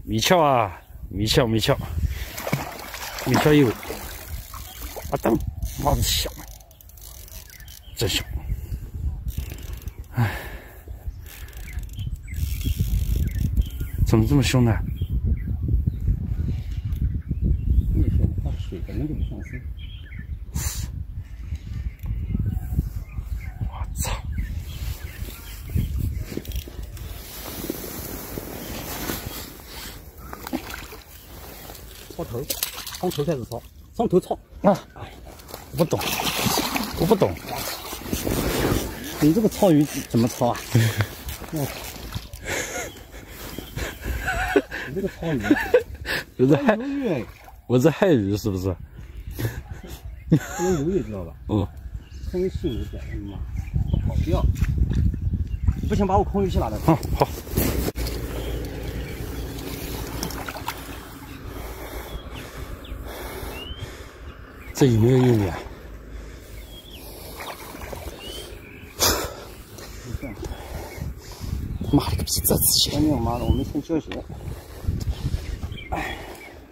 米鞘啊，米鞘有，啊等，妈的香，真香！哎，怎么这么凶呢？ 越凶，它水本身就不上升。 我操！ 抄头，从头开始抄，从头抄啊！我不懂，我不懂。 你这个抄鱼怎么抄啊？我操！你这个抄鱼， 我在害， 鱼， 我在害鱼是不是？ 不能游也知道吧？ 嗯。 空鱼性有点，妈，跑不掉。不行，把我空鱼器拿来。 好，好。这有没有用力啊？妈了个逼，这次哎呀妈的，我们先休息。哎。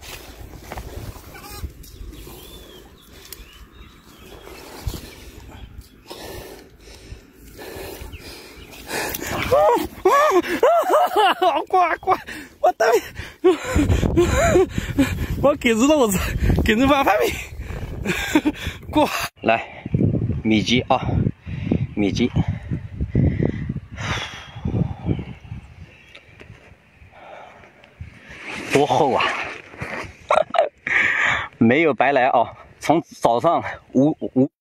呱！我大命！我给着了，我操，给着把命！呱！来，米鸡啊，米鸡。多厚啊！没有白来啊！从早上5